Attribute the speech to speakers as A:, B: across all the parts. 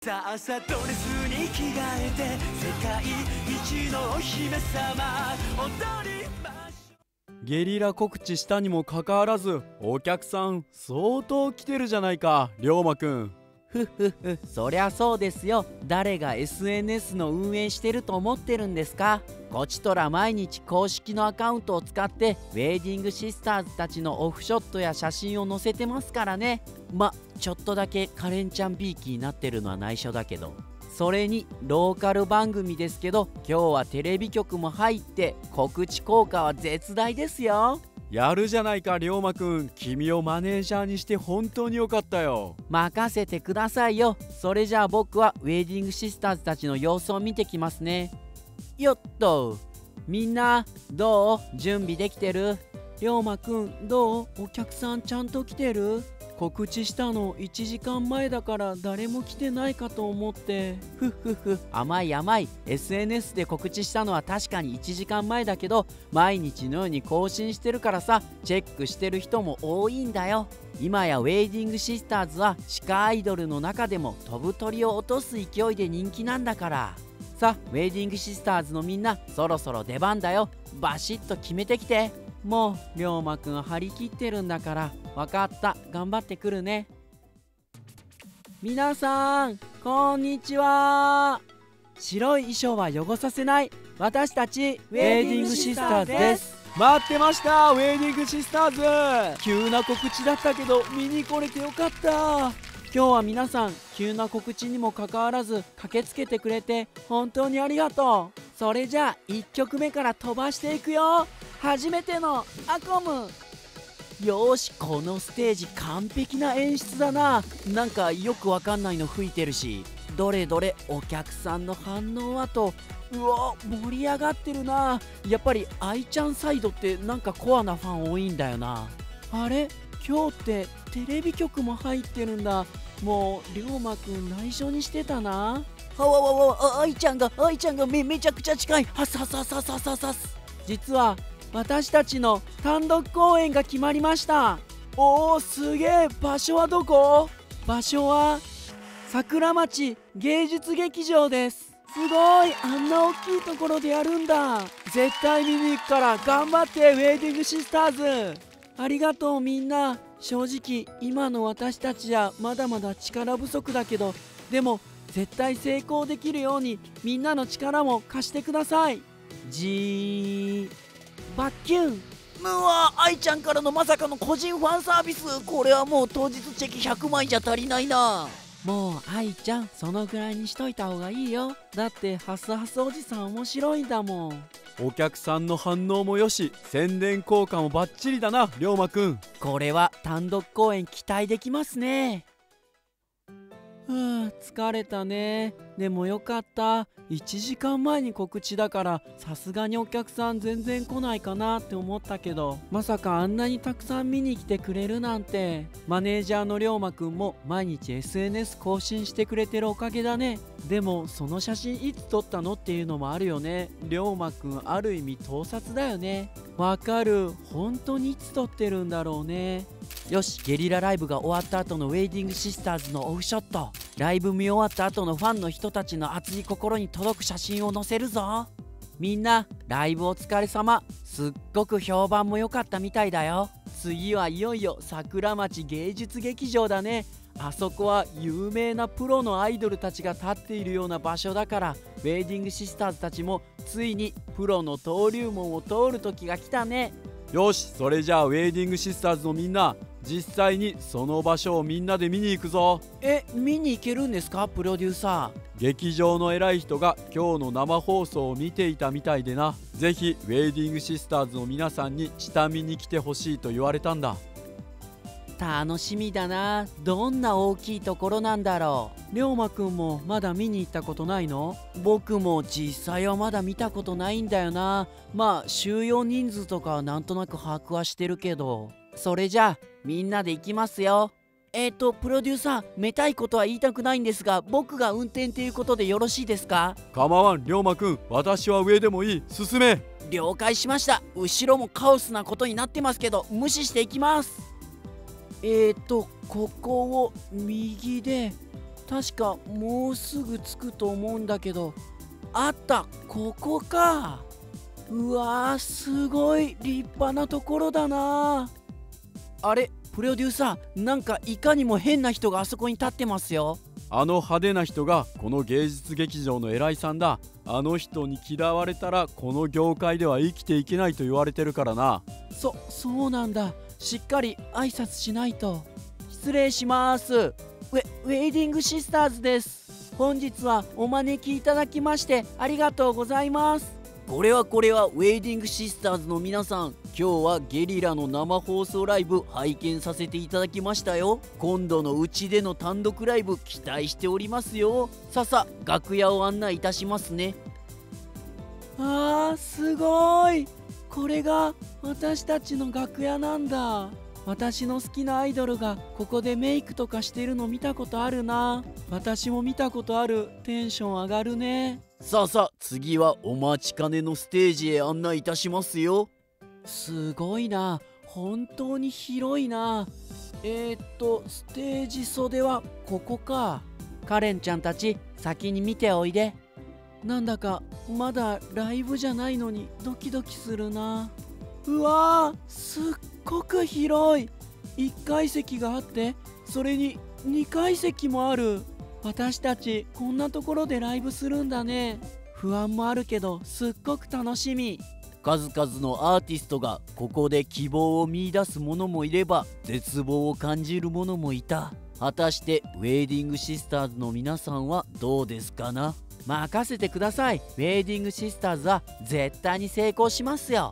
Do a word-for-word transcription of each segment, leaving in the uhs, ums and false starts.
A: さあさドレスに着替えて世界一のお姫様踊りましょう。
B: ゲリラ告知したにもかかわらずお客さん相当来てるじゃないか、龍馬くん。
C: ふっふっふ、そりゃそうですよ。誰が エスエヌエス の運営してると思ってるんですか。こちとら毎日公式のアカウントを使ってウェディングシスターズたちのオフショットや写真を載せてますからね。ま、ちょっとだけカレンちゃんビーキになってるのは内緒だけど。それにローカル番組ですけど、今日はテレビ局も入って告知効果は絶大ですよ。
B: やるじゃないか龍馬くん、君をマネージャーにして本当によかったよ。
C: 任せてくださいよ。それじゃあ僕はウェディングシスターズたちの様子を見てきますね。よっと、みんなどう？準備できてる？龍馬くんどう？お客さんちゃんと来てる？告知したのいちじかんまえだから誰も来てないかと思って。ふっふっふ、甘い甘い。 エスエヌエス で告知したのは確かにいちじかんまえだけど、毎日のように更新してるからさ、チェックしてる人も多いんだよ。今やウェディングシスターズは地下アイドルの中でも飛ぶ鳥を落とす勢いで人気なんだから。さあウェディングシスターズのみんな、そろそろ出番だよ。バシッと決めてきて。もう龍馬くん張り切ってるんだから。分かった、頑張ってくるね。皆さんこんにちは。白い衣装は汚させない私たちウェディングシスターズです。
B: 待ってました、ウェディングシスターズ。急な告知だったけど見に来れてよかった。
C: 今日は皆さん急な告知にもかかわらず駆けつけてくれて本当にありがとう。それじゃあいっきょくめから飛ばしていくよ。初めてのアコム。よーし、このステージ完璧な演出だな。なんかよくわかんないの吹いてるし。どれどれ、お客さんの反応はと。うわ、盛り上がってるな。やっぱり愛ちゃんサイドってなんかコアなファン多いんだよな。あれ、今日ってテレビ局も入ってるんだ。もう龍馬くん内緒にしてたな。わわわわ、愛ちゃんが愛ちゃんが め, めちゃくちゃ近い。はっさっさっさっさっさっさっす。実は私たちの単独公演が決まりました。おー、すげえ。場所はどこ？場所は桜町芸術劇場です。すごい、あんな大きいところでやるんだ。絶対見に行くから頑張って、ウェディングシスターズ。ありがとうみんな。正直今の私たちはまだまだ力不足だけど、でも絶対成功できるようにみんなの力も貸してください。じーバッキュン。うわ、愛ちゃんからのまさかの個人ファンサービス。これはもう当日チェキひゃくまいじゃ足りないな。もう愛ちゃんそのぐらいにしといた方がいいよ。だってハスハスおじさん面白いんだもん。
B: お客さんの反応もよし、宣伝効果もバッチリだな龍馬くん。
C: これは単独公演期待できますね。ふぅ、疲れたね。でもよかった。いちじかんまえに告知だからさすがにお客さん全然来ないかなって思ったけど、まさかあんなにたくさん見に来てくれるなんて。マネージャーの龍馬くんも毎日 エスエヌエス 更新してくれてるおかげだね。でもその写真いつ撮ったのっていうのもあるよね。龍馬くんある意味盗撮だよね。わかる、本当にいつ撮ってるんだろうね。よし、ゲリラライブが終わった後のウェディングシスターズのオフショット。ライブ見終わった後のファンの人たちの熱い心に届く写真を載せるぞ。みんなライブお疲れ様。すっごく評判も良かったみたいだよ。次はいよいよ桜町芸術劇場だね。あそこは有名なプロのアイドルたちが立っているような場所だから、ウェディングシスターズたちもついにプロの登竜門を通る時が来たね。
B: よし、それじゃあウェディングシスターズのみんな、実際にその場所をみんなで見に行くぞ。
C: え、見に行けるんですかプロデューサー。
B: 劇場の偉い人が今日の生放送を見ていたみたいでな。ぜひウェディングシスターズの皆さんに下見に来てほしいと言われたんだ。
C: 楽しみだな。どんな大きいところなんだろう。龍馬くんもまだ見に行ったことないの？僕も実際はまだ見たことないんだよな。まあ収容人数とかはなんとなく把握はしてるけど。それじゃあみんなで行きますよ。えっとプロデューサー、めたいことは言いたくないんですが、僕が運転っていうことでよろしいですか？
B: 構わん龍馬くん、私は上でもいい。進め。
C: 了解しました。後ろもカオスなことになってますけど無視していきます。えーとここを右で、 確かもうすぐ着くと思うんだけど。あった、ここか。うわー、すごい立派なところだな。あれ、プロデューサー、なんかいかにも変な人があそこに立ってますよ。
B: あの派手な人がこの芸術劇場の偉いさんだ。あの人に嫌われたらこの業界では生きていけないと言われてるからな。
C: そ、そうなんだ。しっかり挨拶しないと。失礼します。ウェ、ウェイディングシスターズです。本日はお招きいただきましてありがとうございます。これはこれはウェイディングシスターズの皆さん、今日はゲリラの生放送ライブ拝見させていただきましたよ。今度のうちでの単独ライブ期待しておりますよ。ささ楽屋を案内いたしますね。あー、すごい。これが私たちの楽屋なんだ。私の好きなアイドルがここでメイクとかしてるの見たことあるな。私も見たことある。テンション上がるね。さあさあ、次はお待ちかねのステージへ案内いたしますよ。すごいな、本当に広いな。えー、っとステージ袖はここか。カレンちゃんたち先に見ておいで。なんだかまだライブじゃないのにドキドキするな。うわー、すっごく広い。いっかい席があって、それににかい席もある。私たちこんなところでライブするんだね。不安もあるけどすっごく楽しみ。数々のアーティストがここで希望を見出す者もいれば絶望を感じる者もいた。果たしてウェイディングシスターズの皆さんはどうですかな。任せてください。ウェイディングシスターズは絶対に成功しますよ。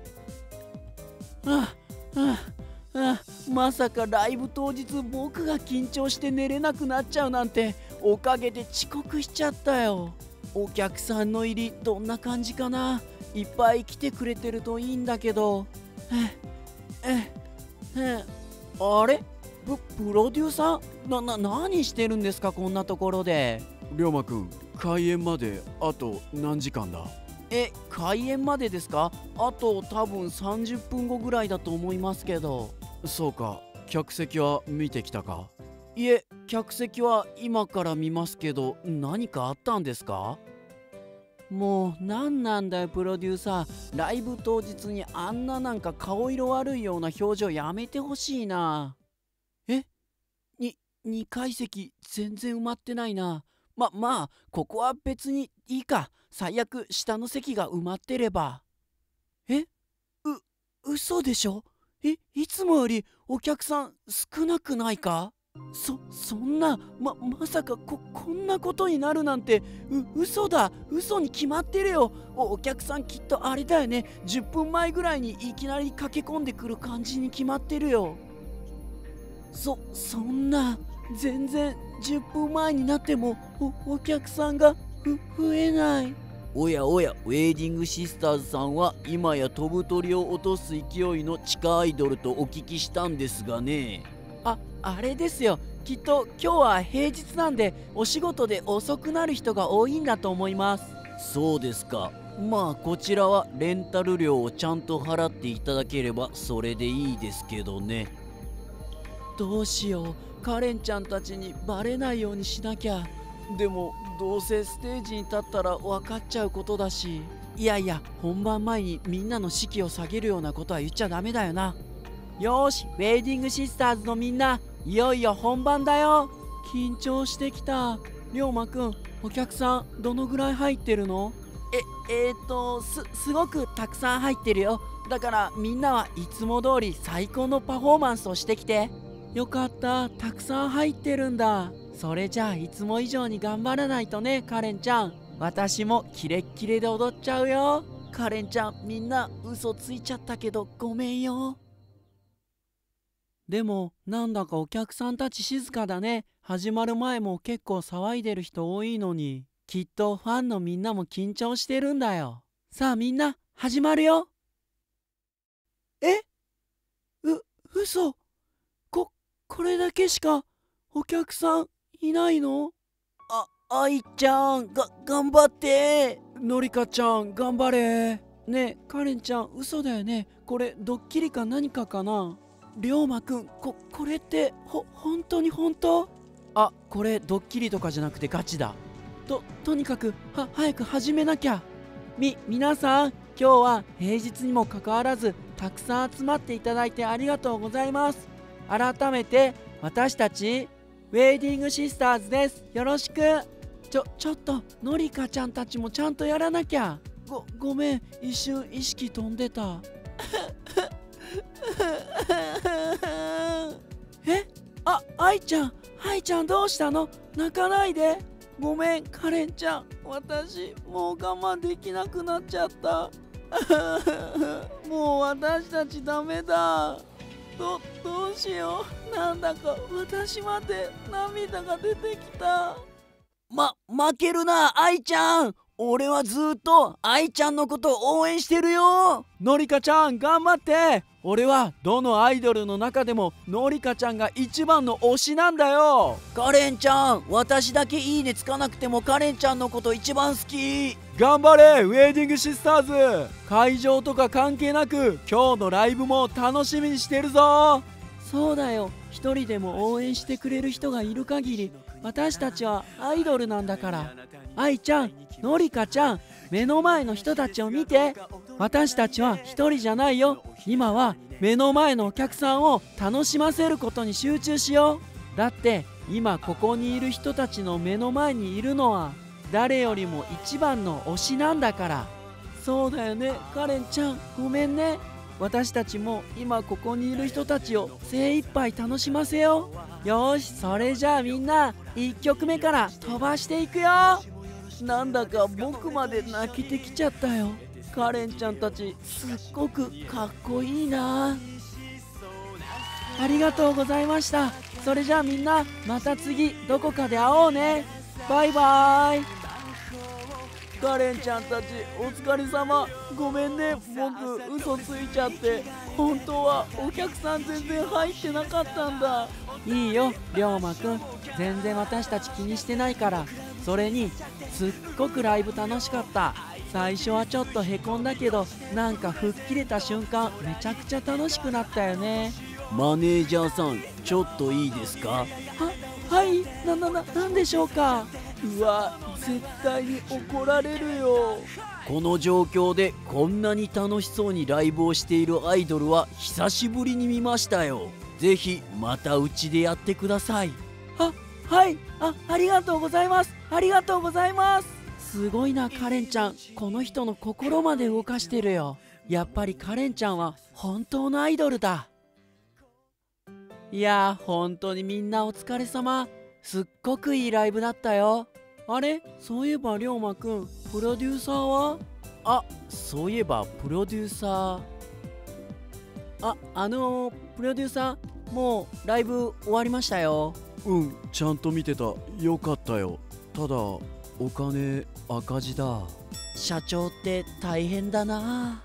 C: ああああ、まさかライブ当日僕が緊張して寝れなくなっちゃうなんて。おかげで遅刻しちゃったよ。お客さんの入りどんな感じかな。いっぱい来てくれてるといいんだけど。えええあれ、ププロデューサーな、な、何してるんですかこんなところで。
B: 龍馬くん、開演まであと何時間だ？
C: え、開演までですか？あと多分さんじゅっぷんごぐらいだと思いますけど。
B: そうか、客席は見てきたか？
C: いえ、客席は今から見ますけど、何かあったんですか？もう何なんだよプロデューサー。ライブ当日にあんななんか顔色悪いような表情やめてほしいな。え、ににかい席全然埋まってないな。ままあここは別にいいか。最悪下の席が埋まってれば。え、う嘘でしょ。え、いつもよりお客さん少なくないか？そ、そんな、ま、まさかこ、こんなことになるなんて、う、嘘だ、嘘に決まってるよ。お、お客さんきっとあれだよね、じゅっぷんまえぐらいにいきなり駆け込んでくる感じに決まってるよ。そ、そんな、全然じゅっぷんまえになっても、お、お客さんが、ふ、増えない。おやおや、ウェイディングシスターズさんは今や飛ぶ鳥を落とす勢いの地下アイドルとお聞きしたんですがね。あ、あれですよ。きっと今日は平日なんでお仕事で遅くなる人が多いんだと思います。そうですか。まあこちらはレンタル料をちゃんと払っていただければそれでいいですけどね。どうしよう、カレンちゃんたちにバレないようにしなきゃ。でもどうせステージに立ったら分かっちゃうことだし。いやいや、本番前にみんなの士気を下げるようなことは言っちゃダメだよな。よーし、ウェイディングシスターズのみんな、いよいよ本番だよ。緊張してきた。龍馬くん、お客さんどのぐらい入ってるの？え、えー、っとす、すごくたくさん入ってるよ。だからみんなはいつも通り最高のパフォーマンスをしてきて。よかった、たくさん入ってるんだ。それじゃあいつも以上に頑張らないとね、カレンちゃん。私もキレッキレで踊っちゃうよ。カレンちゃん、みんな嘘ついちゃったけどごめんよ。でもなんだかお客さんたち静かだね。始まる前も結構騒いでる人多いのに。きっとファンのみんなも緊張してるんだよ。さあみんな始まるよ。え？う、嘘。こ、これだけしかお客さんいないの？あ、愛ちゃん、が、頑張って。のりかちゃん、頑張れ。ねえ、カレンちゃん、嘘だよね。これドッキリか何かかな？龍馬くん、こ、これってほ、本当に本当？ あ、これドッキリとかじゃなくてガチだ。ととにかくは早く始めなきゃ。み皆さん、今日は平日にもかかわらずたくさん集まっていただいてありがとうございます。改めて私たちウェディングシスターズです。よろしく。ちょちょっとのりかちゃんたちもちゃんとやらなきゃ。ごごめん、一瞬意識飛んでた。え、あ、愛ちゃん、愛ちゃんどうしたの？泣かないで。ごめん、カレンちゃん、私もう我慢できなくなっちゃった。もう私たちダメだ。どどうしよう。なんだか私まで涙が出てきた。ま負けるな、愛ちゃん。俺はずっと愛ちゃんのこと応援してるよ。のりかちゃん頑張って。俺はどのアイドルの中でものりかちゃんが一番の推しなんだよ。カレンちゃん、私だけいいねつかなくてもカレンちゃんのこと一番好き。頑張れウェディングシスターズ。会場とか関係なく今日のライブも楽しみにしてるぞ。そうだよ、一人でも応援してくれる人がいる限り私たちはアイドルなんだから。愛ちゃん、のりかちゃん、目の前の人たちを見て。私たちは一人じゃないよ。今は目の前のお客さんを楽しませることに集中しよう。だって今ここにいる人たちの目の前にいるのは誰よりも一番の推しなんだから。そうだよね、カレンちゃん、ごめんね。私たちも今ここにいる人たちを精一杯楽しませよう。よし、それじゃあみんないっきょくめから飛ばしていくよ。なんだか僕まで泣けてきちゃったよ。カレンちゃんたちすっごくかっこいいな。ありがとうございました。それじゃあみんなまた次どこかで会おうね。バイバイ。カレンちゃんたちお疲れ様。ごめんね、僕嘘ついちゃって。本当はお客さん全然入ってなかったんだ。いいよ龍馬くん、全然私たち気にしてないから。それにすっごくライブ楽しかった。最初はちょっとへこんだけど、なんか吹っ切れた瞬間めちゃくちゃ楽しくなったよね。
D: マネージャーさん、ちょっといいですか？は、
C: はい、な、な、な、なんでしょうか？うわ、絶対に怒られるよ。
D: この状況でこんなに楽しそうにライブをしているアイドルは久しぶりに見ましたよ。ぜひまたうちでやってください。
C: あ、はい、あ、ありがとうございます。ありがとうございます。すごいな、カレンちゃん。この人の心まで動かしてるよ。やっぱりカレンちゃんは本当のアイドルだ。いやー、本当にみんなお疲れ様。すっごくいいライブだったよ。あれ、そういえば龍馬くん、プロデューサーは？
D: あ、そういえばプロデューサー。
C: あ、あのー、プロデューサー、もうライブ終わりましたよ。
B: うん、ちゃんと見てた。よかったよ。ただお金赤字だ。
C: 社長って大変だな。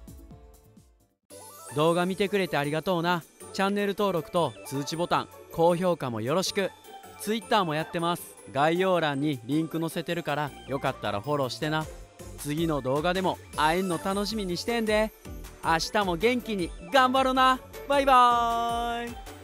B: 動画見てくれてありがとうな。チャンネル登録と通知ボタン、高評価もよろしく。 Twitter もやってます。概要欄にリンク載せてるからよかったらフォローしてな。次の動画でも会えんの楽しみにしてんで。明日も元気に頑張ろな。バイバーイ。